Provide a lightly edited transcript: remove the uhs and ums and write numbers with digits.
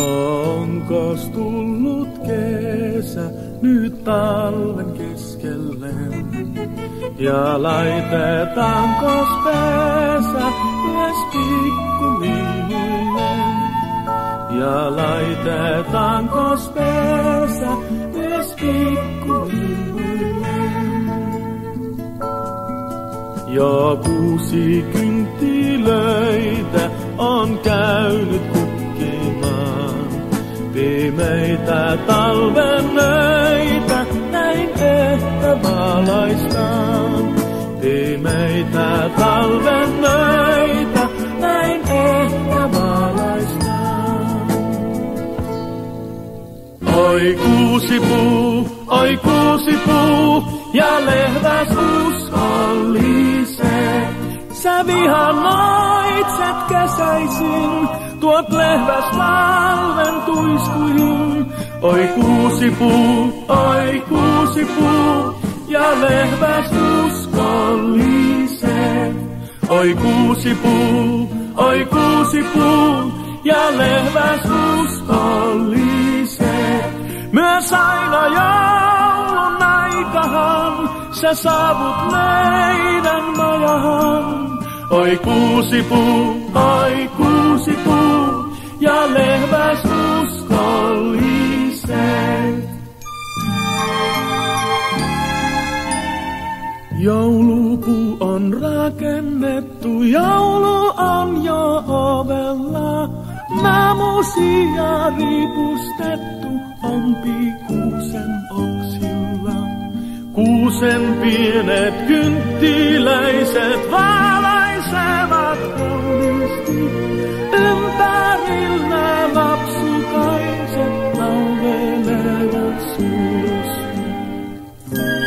Onkos tullut kesä nyt talven keskelle? Ja laitetaanko pesä myös pikkulinnuille? Ja laitetaanko pesä myös pikkulinnuille? Jo 6 kynttilöitä on käynyt kukkimaan. Pimeitä talven öitä näin ehkä valaistaan. Pimeitä talven öitä näin ehkä valaistaan. Oi kuusipuu ja lehväs uskolliset. Sä vihanoitset kesäisin, tuot lehväs talven tuiskuihin. Oi kuusipuu ja lehväs uskolliset. Oi kuusipuu ja lehväs uskolliset. Myös aina joulun aikahan sä saavut meidän majahan. Oi kuusipuu ja lehväs uskolliset. Joulupuu on rakennettu, joulu on jo ovella. Naamusia ripustettu on kuusen oksilla. Kuusen pienet kynttiläiset valaisevat kauniisti. Ympärillä lapsukaiset laulelevat sulosti.